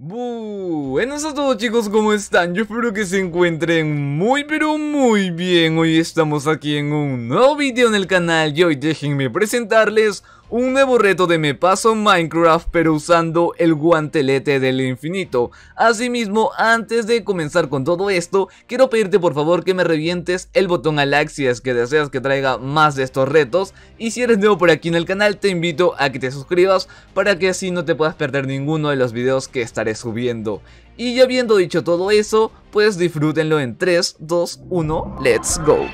Buenas a todos chicos, ¿cómo están? Yo espero que se encuentren muy pero muy bien. Hoy estamos aquí en un nuevo vídeo en el canal y hoy déjenme presentarles un nuevo reto de Me Paso Minecraft pero usando el guantelete del infinito. Asimismo, antes de comenzar con todo esto, quiero pedirte por favor que me revientes el botón a like si es que deseas que traiga más de estos retos. Y si eres nuevo por aquí en el canal, te invito a que te suscribas para que así no te puedas perder ninguno de los videos que estaré subiendo. Y ya habiendo dicho todo eso, pues disfrútenlo en 3, 2, 1, let's go.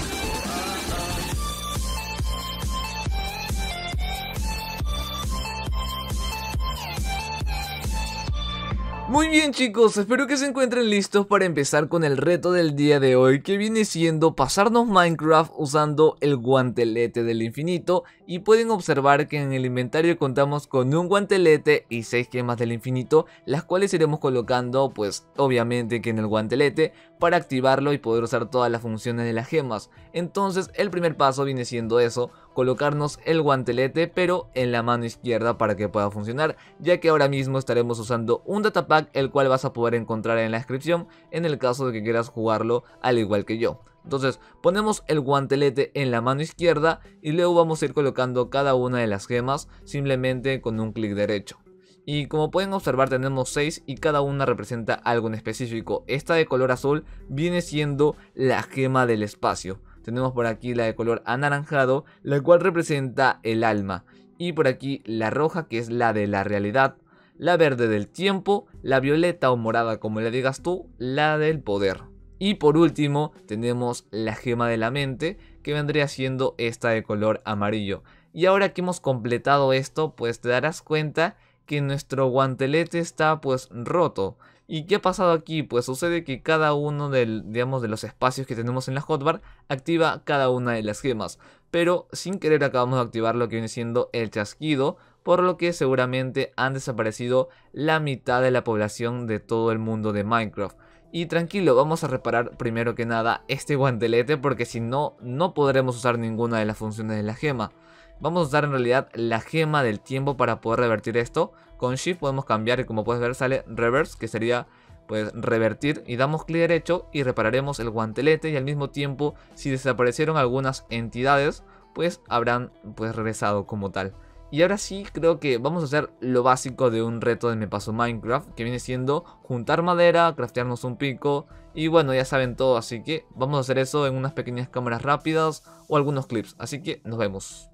Muy bien chicos, espero que se encuentren listos para empezar con el reto del día de hoy, que viene siendo pasarnos Minecraft usando el guantelete del infinito. Y pueden observar que en el inventario contamos con un guantelete y 6 gemas del infinito, las cuales iremos colocando pues obviamente que en el guantelete para activarlo y poder usar todas las funciones de las gemas. Entonces el primer paso viene siendo eso, colocarnos el guantelete pero en la mano izquierda para que pueda funcionar, ya que ahora mismo estaremos usando un datapack el cual vas a poder encontrar en la descripción en el caso de que quieras jugarlo al igual que yo. Entonces ponemos el guantelete en la mano izquierda y luego vamos a ir colocando cada una de las gemas simplemente con un clic derecho. Y como pueden observar tenemos 6 y cada una representa algo en específico. Esta de color azul viene siendo la gema del espacio. Tenemos por aquí la de color anaranjado, la cual representa el alma. Y por aquí la roja, que es la de la realidad. La verde del tiempo, la violeta o morada como le digas tú, la del poder. Y por último tenemos la gema de la mente, que vendría siendo esta de color amarillo. Y ahora que hemos completado esto, pues te darás cuenta que nuestro guantelete está pues roto. ¿Y qué ha pasado aquí? Pues sucede que cada uno de los espacios que tenemos en la hotbar activa cada una de las gemas. Pero sin querer acabamos de activar lo que viene siendo el chasquido, por lo que seguramente han desaparecido la mitad de la población de todo el mundo de Minecraft. Y tranquilo, vamos a reparar primero que nada este guantelete, porque si no, no podremos usar ninguna de las funciones de la gema. Vamos a usar en realidad la gema del tiempo para poder revertir esto. Con Shift podemos cambiar y como puedes ver sale Reverse, que sería pues revertir, y damos clic derecho y repararemos el guantelete, y al mismo tiempo si desaparecieron algunas entidades pues habrán pues regresado como tal. Y ahora sí creo que vamos a hacer lo básico de un reto de Me Paso Minecraft, que viene siendo juntar madera, craftearnos un pico y bueno, ya saben todo, así que vamos a hacer eso en unas pequeñas cámaras rápidas o algunos clips, así que nos vemos.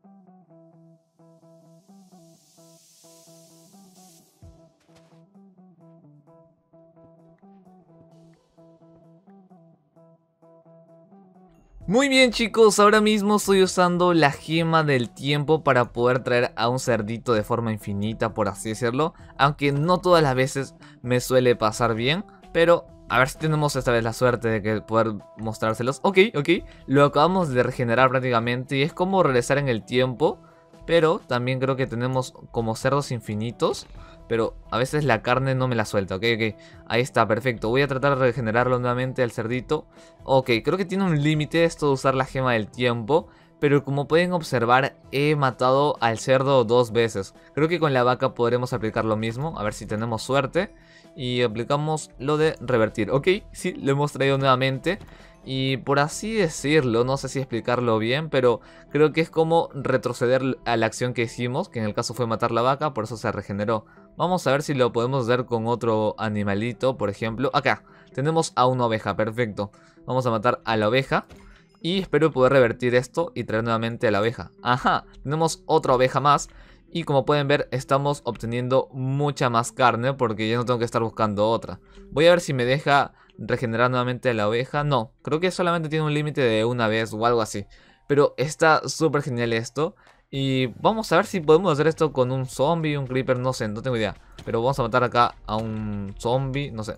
Muy bien chicos, ahora mismo estoy usando la gema del tiempo para poder traer a un cerdito de forma infinita, por así decirlo. Aunque no todas las veces me suele pasar bien, pero a ver si tenemos esta vez la suerte de que poder mostrárselos. Ok, lo acabamos de regenerar prácticamente y es como regresar en el tiempo. Pero también creo que tenemos como cerdos infinitos, pero a veces la carne no me la suelta, ok. Ahí está, perfecto. Voy a tratar de regenerarlo nuevamente al cerdito. Ok, creo que tiene un límite esto de usar la gema del tiempo, pero como pueden observar he matado al cerdo 2 veces. Creo que con la vaca podremos aplicar lo mismo, a ver si tenemos suerte. Y aplicamos lo de revertir, ok, sí, lo hemos traído nuevamente. Y por así decirlo, no sé si explicarlo bien, pero creo que es como retroceder a la acción que hicimos, que en el caso fue matar la vaca, por eso se regeneró. Vamos a ver si lo podemos hacer con otro animalito, por ejemplo. Acá, tenemos a una oveja, perfecto. Vamos a matar a la oveja y espero poder revertir esto y traer nuevamente a la oveja. Ajá, tenemos otra oveja más. Y como pueden ver estamos obteniendo mucha más carne porque ya no tengo que estar buscando otra. Voy a ver si me deja regenerar nuevamente la oveja. No, creo que solamente tiene un límite de una vez o algo así. Pero está súper genial esto. Y vamos a ver si podemos hacer esto con un zombie, un creeper, no sé, no tengo idea. Pero vamos a matar acá a un zombie, no sé.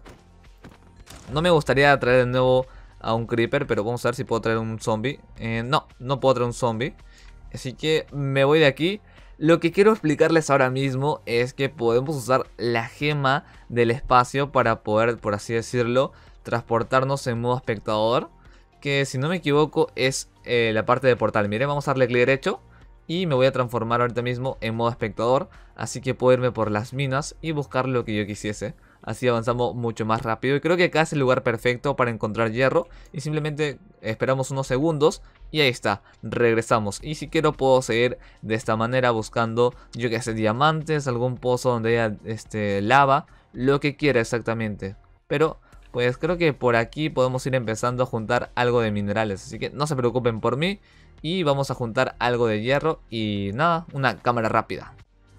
No me gustaría traer de nuevo a un creeper, pero vamos a ver si puedo traer un zombie. No, no puedo traer un zombie. Así que me voy de aquí. Lo que quiero explicarles ahora mismo es que podemos usar la gema del espacio para poder, por así decirlo, transportarnos en modo espectador. Que si no me equivoco es la parte de portal. Miren, vamos a darle clic derecho Y me voy a transformar ahorita mismo en modo espectador, así que puedo irme por las minas y buscar lo que yo quisiese. Así avanzamos mucho más rápido y creo que acá es el lugar perfecto para encontrar hierro. Y simplemente esperamos unos segundos y ahí está, regresamos. Y si quiero puedo seguir de esta manera buscando, yo que sé, diamantes, algún pozo donde haya lava, lo que quiera exactamente. Pero pues creo que por aquí podemos ir empezando a juntar algo de minerales, así que no se preocupen por mí. Y vamos a juntar algo de hierro y nada, una cámara rápida.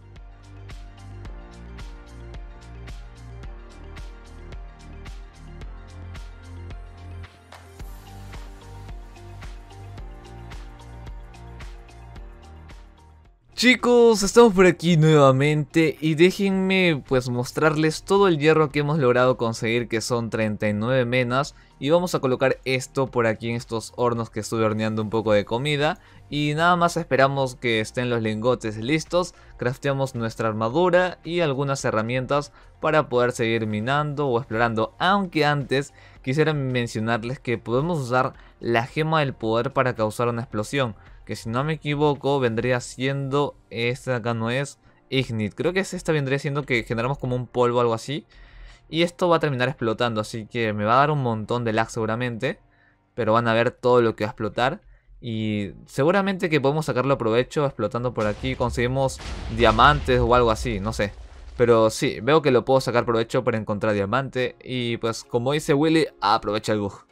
Chicos, estamos por aquí nuevamente y déjenme pues mostrarles todo el hierro que hemos logrado conseguir, que son 39 menas. Y vamos a colocar esto por aquí en estos hornos que estuve horneando un poco de comida. Y nada más esperamos que estén los lingotes listos, crafteamos nuestra armadura y algunas herramientas para poder seguir minando o explorando. Aunque antes quisiera mencionarles que podemos usar la gema del poder para causar una explosión, que si no me equivoco vendría siendo, esta de acá no es, Ignite. Creo que esta vendría siendo que generamos como un polvo o algo así. Y esto va a terminar explotando, así que me va a dar un montón de lag seguramente. Pero van a ver todo lo que va a explotar. Y seguramente que podemos sacarlo provecho explotando por aquí. Conseguimos diamantes o algo así, no sé. Pero sí, veo que lo puedo sacar provecho para encontrar diamante. Y pues como dice Willy, aprovecha el bug.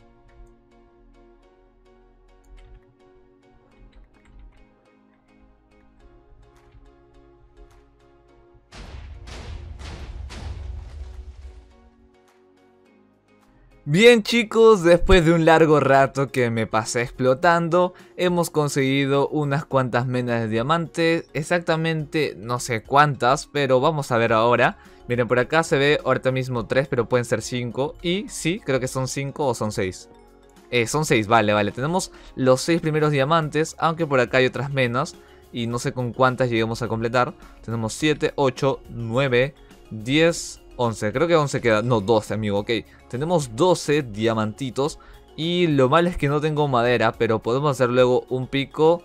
Bien chicos, después de un largo rato que me pasé explotando, hemos conseguido unas cuantas menas de diamante, exactamente no sé cuántas, pero vamos a ver ahora. Miren, por acá se ve ahorita mismo 3, pero pueden ser 5, y sí, creo que son 5 o son 6. Son 6, vale, tenemos los 6 primeros diamantes, aunque por acá hay otras menas, y no sé con cuántas lleguemos a completar. Tenemos 7, 8, 9, 10... 11, creo que 11 queda, no 12 amigo, ok. Tenemos 12 diamantitos y lo malo es que no tengo madera, pero podemos hacer luego un pico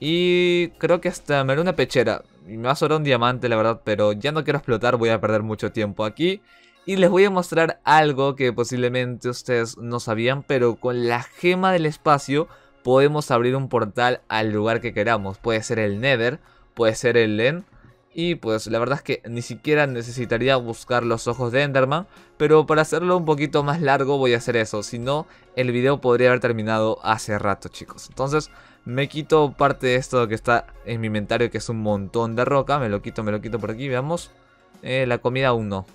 y creo que hasta me haré una pechera. Me va a sobrar un diamante la verdad, pero ya no quiero explotar, voy a perder mucho tiempo aquí. Y les voy a mostrar algo que posiblemente ustedes no sabían, pero con la gema del espacio podemos abrir un portal al lugar que queramos. Puede ser el Nether, puede ser el End. Y pues la verdad es que ni siquiera necesitaría buscar los ojos de Enderman, pero para hacerlo un poquito más largo voy a hacer eso, si no el video podría haber terminado hace rato chicos. Entonces me quito parte de esto que está en mi inventario, que es un montón de roca, me lo quito por aquí, veamos. La comida aún no,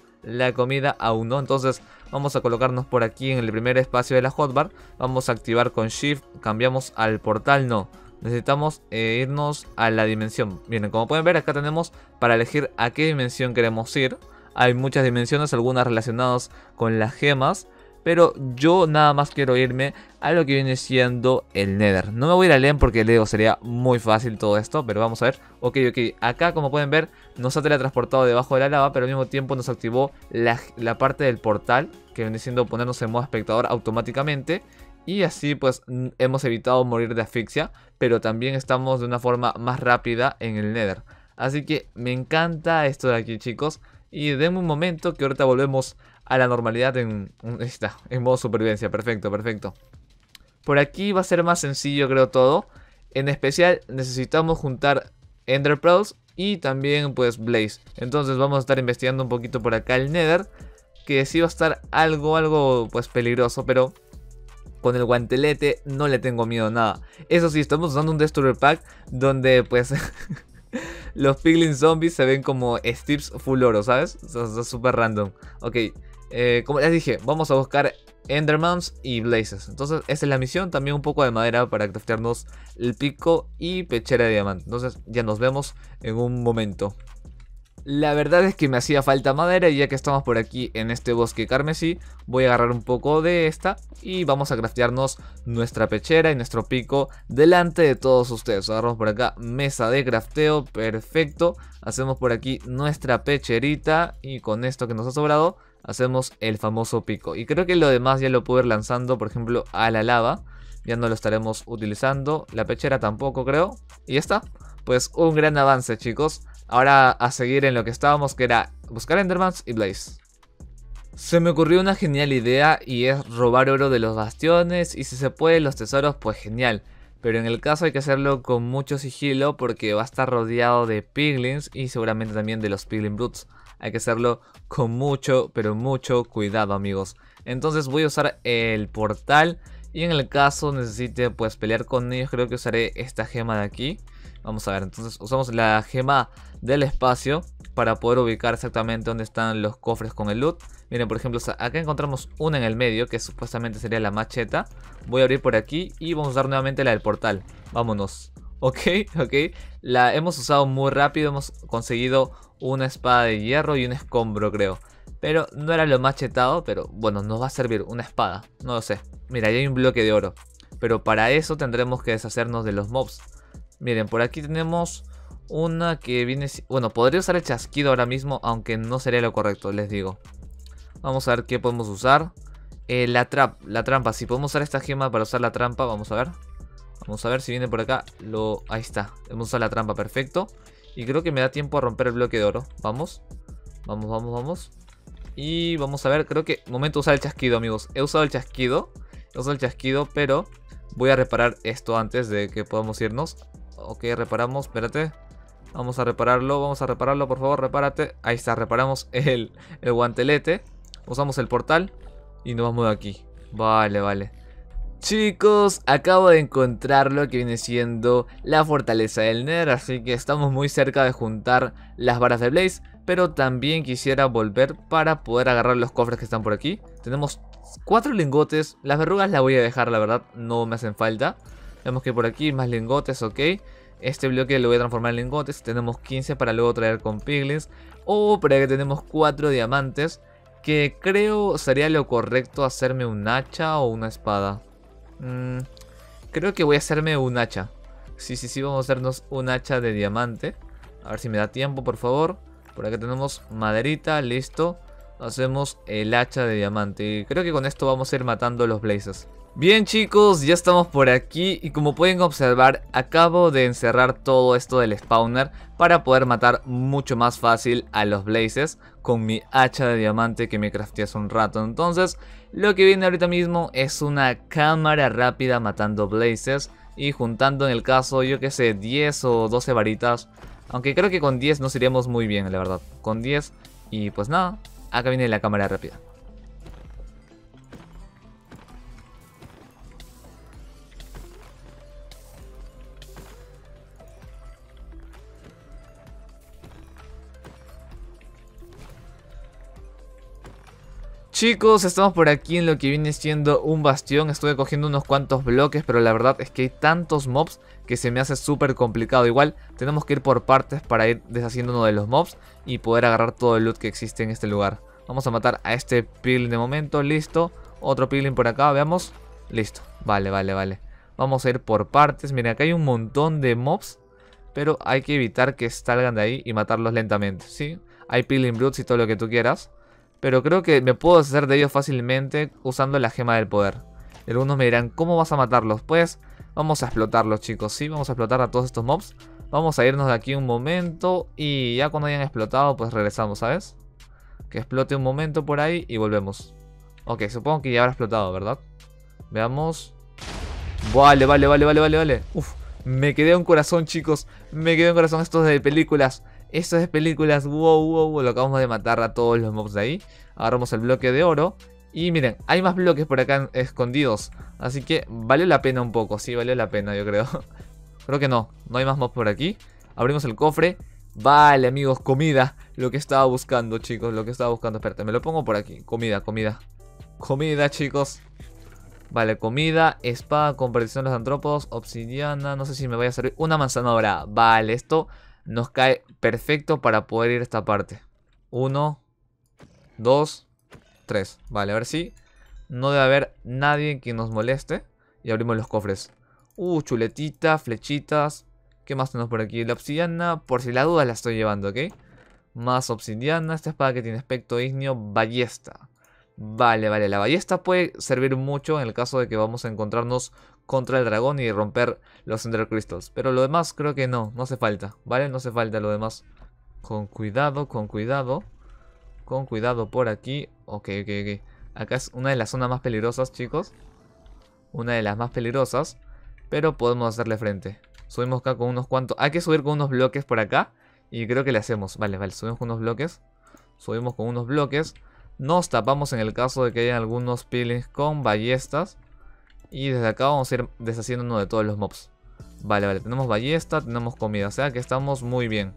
entonces vamos a colocarnos por aquí en el primer espacio de la hotbar, vamos a activar con shift, cambiamos al portal, no. Necesitamos irnos a la dimensión. Miren, como pueden ver acá tenemos para elegir a qué dimensión queremos ir. Hay muchas dimensiones, algunas relacionadas con las gemas, pero yo nada más quiero irme a lo que viene siendo el Nether. No me voy a ir al End porque Lego sería muy fácil todo esto, pero vamos a ver. Ok, acá como pueden ver nos ha teletransportado debajo de la lava, pero al mismo tiempo nos activó la parte del portal, que viene siendo ponernos en modo espectador automáticamente. Y así pues hemos evitado morir de asfixia, pero también estamos de una forma más rápida en el Nether. Así que me encanta esto de aquí chicos. Y denme un momento que ahorita volvemos a la normalidad en modo supervivencia. Perfecto. Por aquí va a ser más sencillo creo todo. En especial necesitamos juntar Ender Pearls y también pues Blaze. Entonces vamos a estar investigando un poquito por acá el Nether, que sí va a estar algo pues peligroso, pero con el guantelete no le tengo miedo a nada. Eso sí, estamos usando un Destroyer Pack donde pues los Piglin Zombies se ven como Steves full oro, ¿sabes? Eso es súper random. Ok, como les dije, vamos a buscar Endermans y Blazes. Entonces esa es la misión, también un poco de madera para craftearnos el pico y pechera de diamante. Entonces ya nos vemos en un momento. La verdad es que me hacía falta madera y ya que estamos por aquí en este bosque carmesí, voy a agarrar un poco de esta y vamos a craftearnos nuestra pechera y nuestro pico delante de todos ustedes. Agarramos por acá mesa de crafteo, perfecto. Hacemos por aquí nuestra pecherita y con esto que nos ha sobrado hacemos el famoso pico. Y creo que lo demás ya lo puedo ir lanzando, por ejemplo, a la lava. ya no lo estaremos utilizando. La pechera tampoco, creo. Y ya está. Pues un gran avance, chicos. Ahora a seguir en lo que estábamos, que era buscar Endermans y Blaze. Se me ocurrió una genial idea y es robar oro de los bastiones, y si se puede los tesoros, pues genial. Pero en el caso hay que hacerlo con mucho sigilo porque va a estar rodeado de piglins y seguramente también de los piglin brutes. Hay que hacerlo con mucho, pero mucho cuidado, amigos. Entonces voy a usar el portal, y en el caso necesite pues pelear con ellos, creo que usaré esta gema de aquí. Vamos a ver, entonces usamos la gema del espacio para poder ubicar exactamente dónde están los cofres con el loot. Miren, por ejemplo, acá encontramos una en el medio, que supuestamente sería la macheta. Voy a abrir por aquí y vamos a usar nuevamente la del portal. Vámonos. Ok, ok. La hemos usado muy rápido, hemos conseguido una espada de hierro y un escombro, creo. Pero no era lo machetado, pero bueno, nos va a servir una espada, no lo sé. Mira, ahí hay un bloque de oro, pero para eso tendremos que deshacernos de los mobs. Miren, por aquí tenemos una que viene... Bueno, podría usar el chasquido ahora mismo, aunque no sería lo correcto, les digo. Vamos a ver qué podemos usar. La trampa, si podemos usar esta gema para usar la trampa, vamos a ver. Vamos a ver si viene por acá. Ahí está, hemos usado la trampa, perfecto. Y creo que me da tiempo a romper el bloque de oro. Vamos, vamos, vamos, vamos. Y vamos a ver, creo que momento de usar el chasquido, amigos. He usado el chasquido, pero voy a reparar esto antes de que podamos irnos. Ok, reparamos, espérate. Vamos a repararlo, por favor, repárate. Ahí está, reparamos el guantelete. Usamos el portal y nos vamos de aquí. Vale, vale. Chicos, acabo de encontrar lo que viene siendo la fortaleza del Nether, así que estamos muy cerca de juntar las varas de Blaze. Pero también quisiera volver para poder agarrar los cofres que están por aquí. Tenemos 4 lingotes, las verrugas las voy a dejar, la verdad, no me hacen falta. Vemos que por aquí más lingotes, ok. Este bloque lo voy a transformar en lingotes, tenemos 15 para luego traer con piglins. O por aquí tenemos 4 diamantes, que creo sería lo correcto hacerme un hacha o una espada. Creo que voy a hacerme un hacha. Sí, vamos a hacernos un hacha de diamante. A ver si me da tiempo, por favor. Por acá tenemos maderita, listo. Hacemos el hacha de diamante y creo que con esto vamos a ir matando los blazes. Bien, chicos, ya estamos por aquí y como pueden observar, acabo de encerrar todo esto del spawner para poder matar mucho más fácil a los blazes con mi hacha de diamante que me crafté hace un rato. Entonces, lo que viene ahorita mismo es una cámara rápida matando blazes y juntando, en el caso, yo que sé, 10 o 12 varitas. Aunque creo que con 10 nos iríamos muy bien, la verdad. Con 10 y pues nada, acá viene la cámara rápida. Chicos, estamos por aquí en lo que viene siendo un bastión. Estuve cogiendo unos cuantos bloques, pero la verdad es que hay tantos mobs que se me hace súper complicado. Igual tenemos que ir por partes para ir deshaciéndonos de los mobs y poder agarrar todo el loot que existe en este lugar. Vamos a matar a este piglin de momento, listo. Otro piglin por acá, veamos. Listo, vale. Vamos a ir por partes. Miren, acá hay un montón de mobs, pero hay que evitar que salgan de ahí y matarlos lentamente, ¿sí? Hay piglin brutes y todo lo que tú quieras, pero creo que me puedo deshacer de ellos fácilmente usando la gema del poder. Y algunos me dirán, ¿cómo vas a matarlos? Pues vamos a explotarlos, chicos, ¿sí? Vamos a explotar a todos estos mobs. Vamos a irnos de aquí un momento y ya cuando hayan explotado, pues regresamos, ¿sabes? Que explote un momento por ahí y volvemos. Ok, supongo que ya habrá explotado, ¿verdad? Veamos. Vale. Uf, me quedé un corazón, chicos. Me quedé un corazón. Esto es de películas. Esto es de películas. Wow. Lo acabamos de matar a todos los mobs de ahí. Agarramos el bloque de oro. Y miren, hay más bloques por acá escondidos. Así que valió la pena un poco. Sí, valió la pena, yo creo. Creo que no hay más mobs por aquí. Abrimos el cofre. Vale, amigos, comida. Lo que estaba buscando, chicos. Lo que estaba buscando. Espérate, me lo pongo por aquí. Comida, chicos. Vale, comida, espada con perdición de los antrópodos, obsidiana, no sé si me vaya a servir. Una manzana dorada. Vale, esto nos cae perfecto para poder ir a esta parte. 1, 2, 3. Vale, a ver si no debe haber nadie que nos moleste. Y abrimos los cofres. Chuletita, flechitas. ¿Qué más tenemos por aquí? La obsidiana, por si la duda la estoy llevando, ¿ok? Más obsidiana, esta espada que tiene aspecto ígneo, ballesta. Vale, vale, la ballesta puede servir mucho en el caso de que vamos a encontrarnos contra el dragón y romper los Ender Crystals. Pero lo demás creo que no hace falta, ¿vale? No hace falta lo demás. Con cuidado, con cuidado. Con cuidado por aquí. Ok, ok, ok. Acá es una de las zonas más peligrosas, chicos. Una de las más peligrosas. Pero podemos hacerle frente. Subimos acá con unos cuantos. Hay que subir con unos bloques por acá. Y creo que le hacemos. Vale, vale, subimos con unos bloques. Subimos con unos bloques. Nos tapamos en el caso de que haya algunos piglins con ballestas. Y desde acá vamos a ir deshaciéndonos de todos los mobs. Vale, vale, tenemos ballesta, tenemos comida. O sea que estamos muy bien.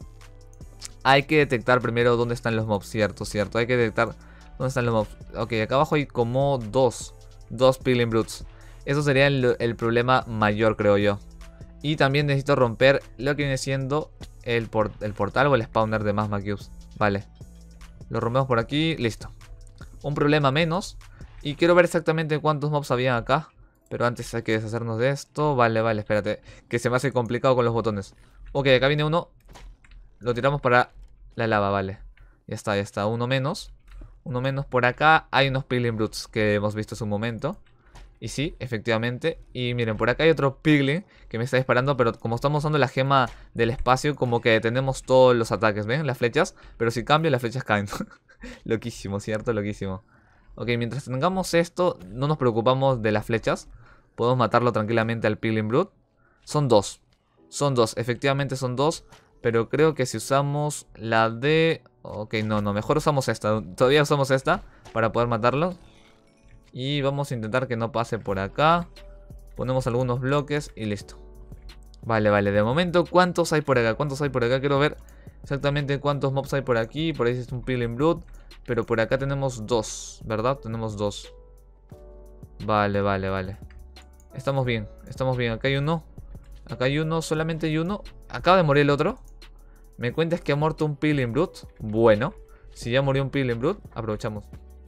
Hay que detectar primero dónde están los mobs, cierto, cierto. Hay que detectar dónde están los mobs. Ok, acá abajo hay como dos Piglin Brutes. Eso sería el problema mayor, creo yo. Y también necesito romper lo que viene siendo el portal o el spawner de Magma Cubes. Vale. Lo rompemos por aquí, listo. Un problema menos. Y quiero ver exactamente cuántos mobs había acá. Pero antes hay que deshacernos de esto. Vale, vale, espérate. Que se me hace complicado con los botones. Ok, acá viene uno. Lo tiramos para la lava, vale. Ya está, ya está. Uno menos. Uno menos. Por acá hay unos Piglin Brutes que hemos visto hace un momento. Y sí, efectivamente. Y miren, por acá hay otro Piglin que me está disparando. Pero como estamos usando la gema del espacio, como que detenemos todos los ataques, ¿ven? Las flechas. Pero si cambio, las flechas caen. Loquísimo, ¿cierto? Loquísimo. Ok, mientras tengamos esto, no nos preocupamos de las flechas. Podemos matarlo tranquilamente al Piglin Brute. Son dos. Son dos, efectivamente son dos. Pero creo que si usamos la de... Ok, no, no, mejor usamos esta. Todavía usamos esta para poder matarlo. Y vamos a intentar que no pase por acá. Ponemos algunos bloques y listo. Vale, vale, de momento, ¿cuántos hay por acá? ¿Cuántos hay por acá? Quiero ver exactamente cuántos mobs hay por aquí. Por ahí es un Piglin Brute. Pero por acá tenemos dos, ¿verdad? Tenemos dos. Vale, vale, vale. Estamos bien, estamos bien. Acá hay uno. Acá hay uno, solamente hay uno. Acaba de morir el otro. ¿Me cuentas que ha muerto un Piglin Brute? Bueno, si ya murió un Piglin Brute, aprovechamos.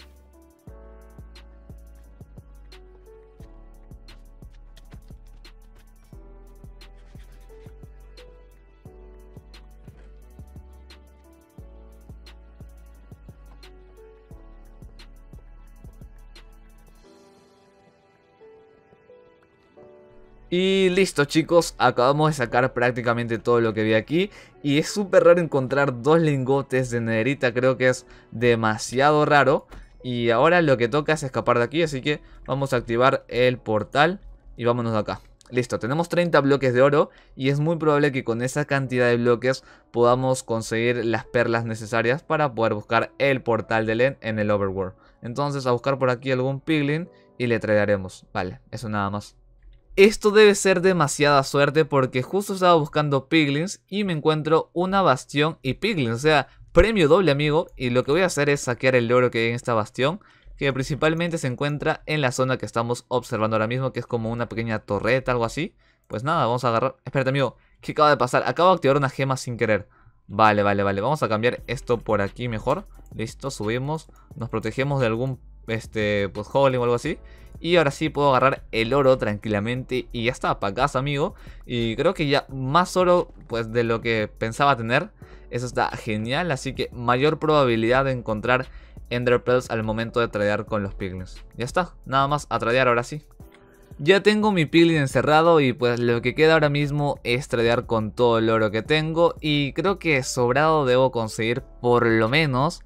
Y listo, chicos, acabamos de sacar prácticamente todo lo que vi aquí. Y es súper raro encontrar dos lingotes de nederita, creo que es demasiado raro. Y ahora lo que toca es escapar de aquí, así que vamos a activar el portal y vámonos de acá. Listo, tenemos 30 bloques de oro y es muy probable que con esa cantidad de bloques podamos conseguir las perlas necesarias para poder buscar el portal de Len en el Overworld. Entonces a buscar por aquí algún piglin y le traeremos. Vale, eso nada más. Esto debe ser demasiada suerte porque justo estaba buscando piglins y me encuentro una bastión y piglins, o sea, premio doble, amigo. Y lo que voy a hacer es saquear el oro que hay en esta bastión, que principalmente se encuentra en la zona que estamos observando ahora mismo, que es como una pequeña torreta, algo así. Pues nada, vamos a agarrar... Espérate, amigo, ¿qué acaba de pasar? Acabo de activar una gema sin querer. Vale, vale, vale, vamos a cambiar esto por aquí mejor. Listo, subimos, nos protegemos de algún, pues, holding o algo así. Y ahora sí puedo agarrar el oro tranquilamente y ya está, para casa, amigo. Y creo que ya más oro, pues, de lo que pensaba tener. Eso está genial, así que mayor probabilidad de encontrar Ender Pearls al momento de tradear con los piglins. Ya está, nada más a tradear ahora sí. Ya tengo mi piglin encerrado y pues lo que queda ahora mismo es tradear con todo el oro que tengo. Y creo que sobrado debo conseguir por lo menos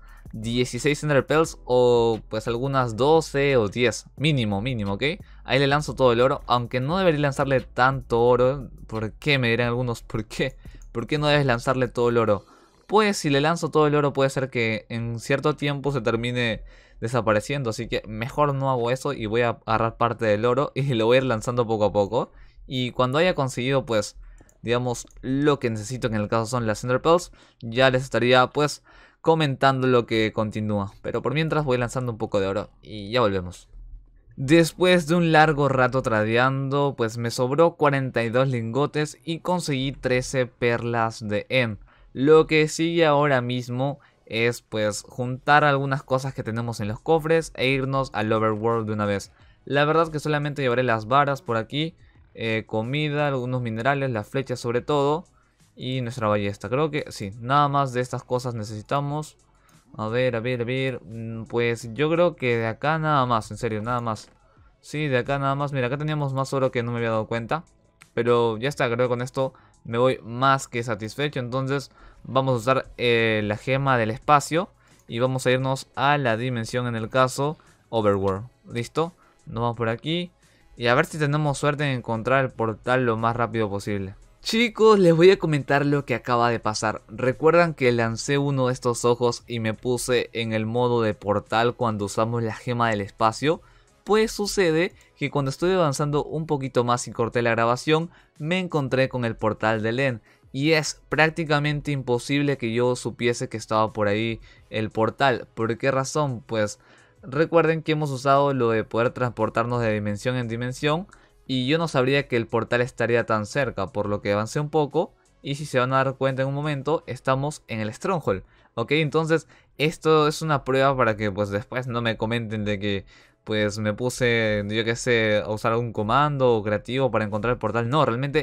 16 Ender Pearls o pues algunas 12 o 10, mínimo, mínimo, ¿ok? Ahí le lanzo todo el oro, aunque no debería lanzarle tanto oro. ¿Por qué? Me dirán algunos, ¿por qué? ¿Por qué no debes lanzarle todo el oro? Pues si le lanzo todo el oro puede ser que en cierto tiempo se termine desapareciendo, así que mejor no hago eso y voy a agarrar parte del oro y lo voy a ir lanzando poco a poco. Y cuando haya conseguido pues, digamos, lo que necesito, que en el caso son las Ender Pearls, ya les estaría pues comentando lo que continúa. Pero por mientras voy lanzando un poco de oro y ya volvemos. Después de un largo rato tradeando, pues me sobró 42 lingotes y conseguí 13 perlas de End. Lo que sigue ahora mismo es pues juntar algunas cosas que tenemos en los cofres e irnos al Overworld de una vez. La verdad es que solamente llevaré las varas por aquí, comida, algunos minerales, las flechas sobre todo y nuestra ballesta. Creo que sí, nada más de estas cosas necesitamos. A ver, a ver, a ver. Pues yo creo que de acá nada más, en serio, nada más. Sí, de acá nada más. Mira, acá teníamos más oro que no me había dado cuenta. Pero ya está, creo que con esto me voy más que satisfecho. Entonces vamos a usar la gema del espacio. Y vamos a irnos a la dimensión, en el caso Overworld. ¿Listo? Nos vamos por aquí. Y a ver si tenemos suerte en encontrar el portal lo más rápido posible. Chicos, les voy a comentar lo que acaba de pasar. ¿Recuerdan que lancé uno de estos ojos y me puse en el modo de portal cuando usamos la gema del espacio? Pues sucede que cuando estuve avanzando un poquito más y corté la grabación, me encontré con el portal de Len. Y es prácticamente imposible que yo supiese que estaba por ahí el portal. ¿Por qué razón? Pues recuerden que hemos usado lo de poder transportarnos de dimensión en dimensión. Y yo no sabría que el portal estaría tan cerca, por lo que avancé un poco. Y si se van a dar cuenta en un momento, estamos en el Stronghold. Ok, entonces esto es una prueba para que pues después no me comenten de que pues me puse, yo qué sé, a usar algún comando o creativo para encontrar el portal. No, realmente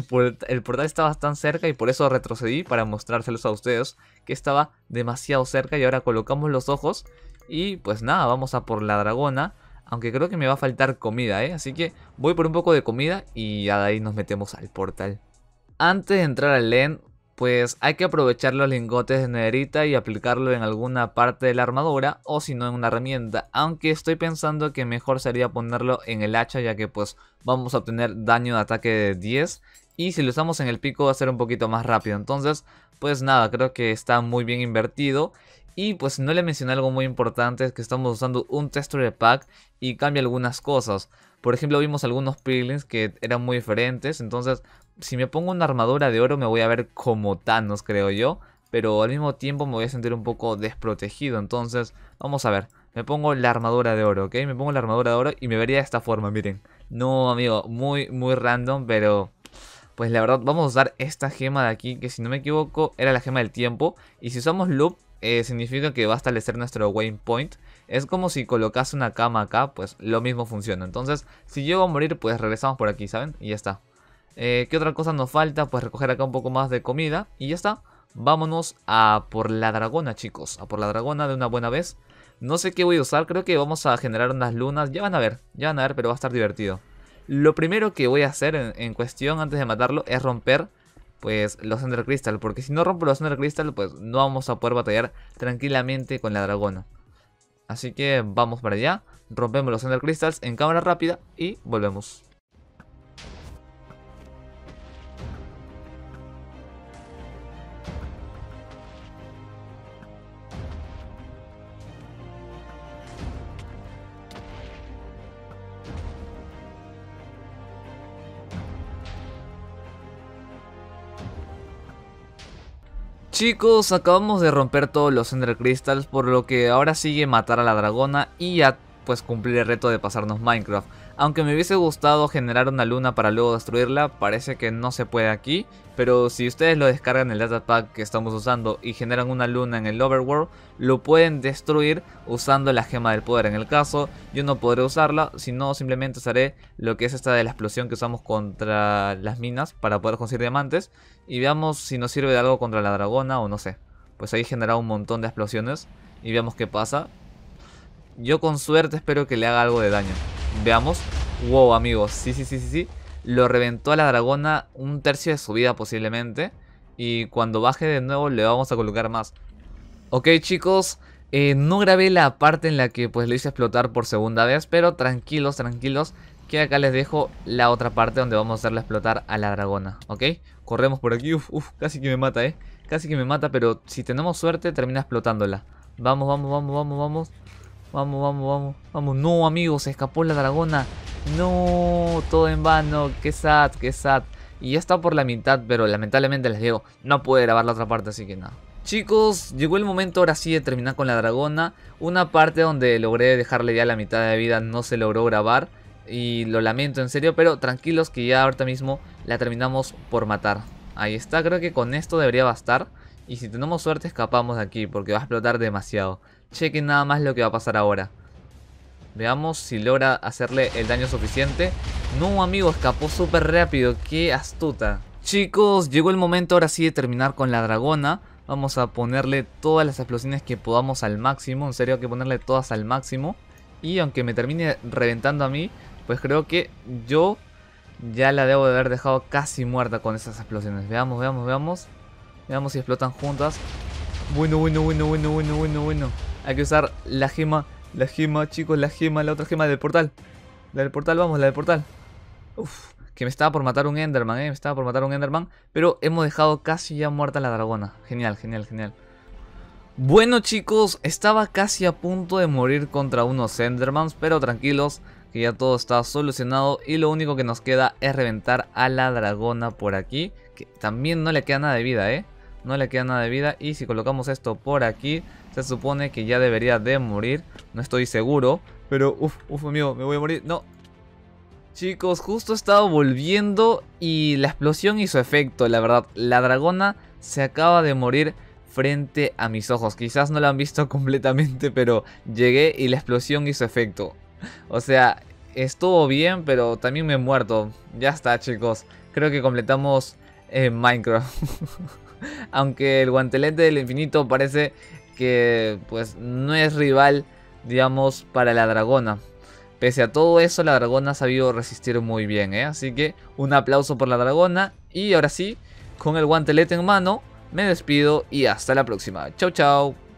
el portal estaba tan cerca y por eso retrocedí para mostrárselos a ustedes que estaba demasiado cerca. Y ahora colocamos los ojos y pues nada, vamos a por la dragona. Aunque creo que me va a faltar comida, ¿eh? Así que voy por un poco de comida y ya de ahí nos metemos al portal. Antes de entrar al Len, pues hay que aprovechar los lingotes de nederita y aplicarlo en alguna parte de la armadura o si no en una herramienta. Aunque estoy pensando que mejor sería ponerlo en el hacha, ya que pues vamos a obtener daño de ataque de 10. Y si lo usamos en el pico va a ser un poquito más rápido. Entonces pues nada, creo que está muy bien invertido. Y pues no le mencioné algo muy importante, es que estamos usando un texture pack y cambia algunas cosas. Por ejemplo, vimos algunos piglins que eran muy diferentes, entonces si me pongo una armadura de oro me voy a ver como Thanos, creo yo. Pero al mismo tiempo me voy a sentir un poco desprotegido, entonces vamos a ver. Me pongo la armadura de oro, ¿ok? Me pongo la armadura de oro y me vería de esta forma, miren. No, amigo, muy random, pero pues la verdad vamos a usar esta gema de aquí, que si no me equivoco era la gema del tiempo. Y si usamos loop, significa que va a establecer nuestro waypoint. Es como si colocase una cama acá, pues lo mismo funciona. Entonces, si llego a morir, pues regresamos por aquí, ¿saben? Y ya está. ¿Qué otra cosa nos falta? Pues recoger acá un poco más de comida y ya está. Vámonos a por la dragona, chicos. A por la dragona de una buena vez. No sé qué voy a usar, creo que vamos a generar unas lunas. Ya van a ver, pero va a estar divertido. Lo primero que voy a hacer en cuestión antes de matarlo es romper pues los Ender Crystal, porque si no rompo los Ender Crystal pues no vamos a poder batallar tranquilamente con la dragona. Así que vamos para allá, rompemos los Ender Crystals en cámara rápida y volvemos. Chicos, acabamos de romper todos los Ender Crystals, por lo que ahora sigue matar a la dragona y ya pues cumplir el reto de pasarnos Minecraft. Aunque me hubiese gustado generar una luna para luego destruirla, parece que no se puede aquí. Pero si ustedes lo descargan en el datapack que estamos usando y generan una luna en el Overworld, lo pueden destruir usando la gema del poder. En el caso, yo no podré usarla, sino simplemente usaré lo que es esta de la explosión que usamos contra las minas para poder conseguir diamantes. Y veamos si nos sirve de algo contra la dragona o no sé. Pues ahí genera un montón de explosiones y veamos qué pasa. Yo con suerte espero que le haga algo de daño. Veamos. Wow, amigos, sí. Lo reventó a la dragona un tercio de su vida posiblemente. Y cuando baje de nuevo le vamos a colocar más. Ok, chicos, no grabé la parte en la que pues lo hice explotar por segunda vez. Pero tranquilos, que acá les dejo la otra parte donde vamos a hacerle explotar a la dragona. Ok, corremos por aquí. Uf, casi que me mata, casi que me mata, pero si tenemos suerte termina explotándola. Vamos. Vamos. No, amigos, se escapó la dragona. No, todo en vano. Qué sad. Y ya está por la mitad, pero lamentablemente les digo, no pude grabar la otra parte, así que nada. Chicos, llegó el momento ahora sí de terminar con la dragona. Una parte donde logré dejarle ya la mitad de vida no se logró grabar. Y lo lamento en serio, pero tranquilos que ya ahorita mismo la terminamos por matar. Ahí está, creo que con esto debería bastar. Y si tenemos suerte escapamos de aquí, porque va a explotar demasiado. Chequen nada más lo que va a pasar ahora. Veamos si logra hacerle el daño suficiente. No, amigo, escapó súper rápido. Qué astuta. Chicos, llegó el momento ahora sí de terminar con la dragona. Vamos a ponerle todas las explosiones que podamos al máximo. En serio, hay que ponerle todas al máximo. Y aunque me termine reventando a mí, pues creo que yo ya la debo de haber dejado casi muerta con esas explosiones. Veamos, veamos, veamos. Veamos si explotan juntas. Bueno, bueno, bueno, bueno, bueno, bueno, bueno. Hay que usar la gema, chicos, la gema, la otra gema del portal. La del portal, vamos, la del portal. Uf, que me estaba por matar un Enderman, me estaba por matar un Enderman. Pero hemos dejado casi ya muerta la dragona. Genial, genial, genial. Bueno chicos, estaba casi a punto de morir contra unos Endermans, pero tranquilos, que ya todo está solucionado y lo único que nos queda es reventar a la dragona por aquí, que también no le queda nada de vida, no le queda nada de vida. Y si colocamos esto por aquí, se supone que ya debería de morir, no estoy seguro, pero uf amigo, me voy a morir, no. Chicos, justo estaba volviendo y la explosión hizo efecto, la verdad, la dragona se acaba de morir frente a mis ojos. Quizás no lo han visto completamente, pero llegué y la explosión hizo efecto. O sea, estuvo bien, pero también me he muerto. Ya está, chicos. Creo que completamos Minecraft. Aunque el guantelete del infinito parece que pues no es rival, digamos, para la dragona. Pese a todo eso, la dragona ha sabido resistir muy bien, Así que un aplauso por la dragona. Y ahora sí, con el guantelete en mano, me despido y hasta la próxima. Chau, chau.